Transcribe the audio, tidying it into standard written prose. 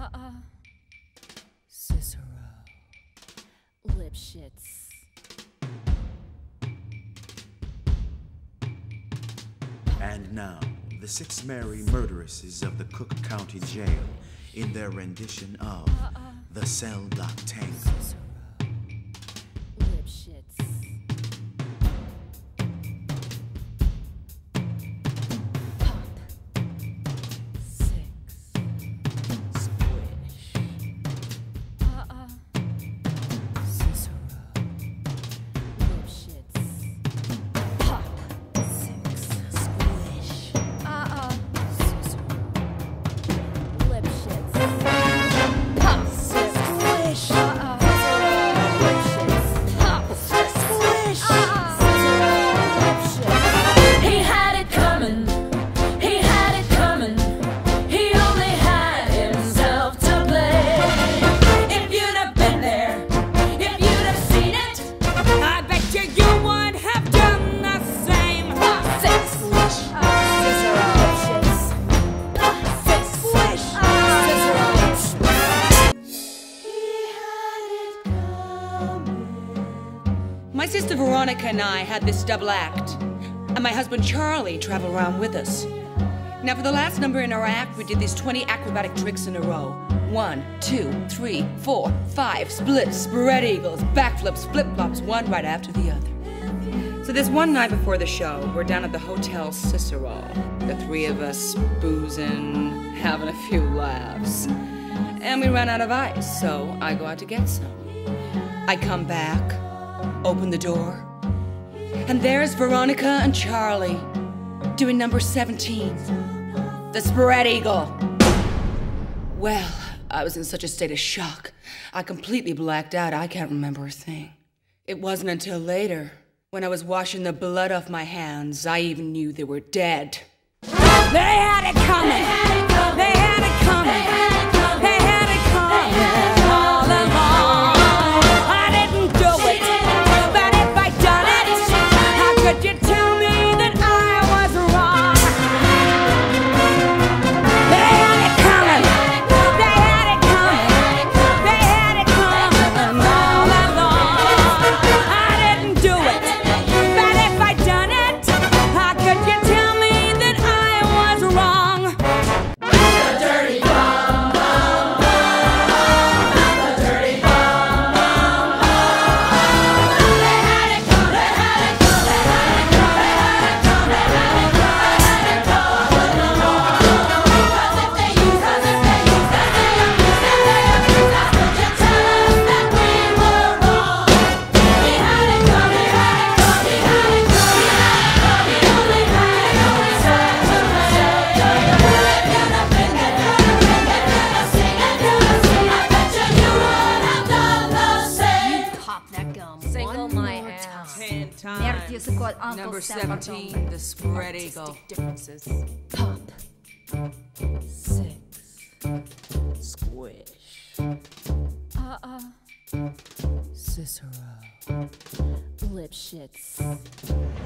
Cicero. Lipschitz. And now, the 6 merry murderesses of the Cook County Jail in their rendition of The Cell Block Tango. Cicero. Lipschitz. Pop. 6. Squish. Cicero. Lipschitz. Pop. 6. Squish. Cicero. Lipschitz. Pop. 6. Squish. Lipschitz. Pop. 6. Squish. He had it coming. He had it coming. He only had himself to blame. If you'd have been there, if you'd have seen it, I bet you would have done the same. 6. Squish. Cicero. Lipschitz. 6. Squish. Cicero. He had it coming. My sister Veronica and I had this double act, and my husband Charlie traveled around with us. Now, for the last number in our act, we did these 20 acrobatic tricks in a row. 1, 2, 3, 4, 5, splits, spread eagles, backflips, flip-flops, one right after the other. So this one night before the show, we're down at the Hotel Cicero, the 3 of us boozing, having a few laughs. And we ran out of ice, so I go out to get some. I come back, open the door, and there's Veronica and Charlie doing number 17, the spread eagle. Well, I was in such a state of shock. I completely blacked out. I can't remember a thing. It wasn't until later, when I was washing the blood off my hands, I even knew they were dead. They had it coming. They had it coming. They had it coming. They had it coming all along. I didn't do it, but if I'd done it, how could you tell me that I was wrong? They had it coming. They had it coming. They had it coming all along. I didn't do it, but if I'd done it, how could you tell me that I was wrong? Pop that gum. Single One my more ass. time. 10 times. Merde, you called Uncle Number Sam 17, the spread eagle. Artistic differences. Pop. 6. Squish. Cicero. Lipschitz.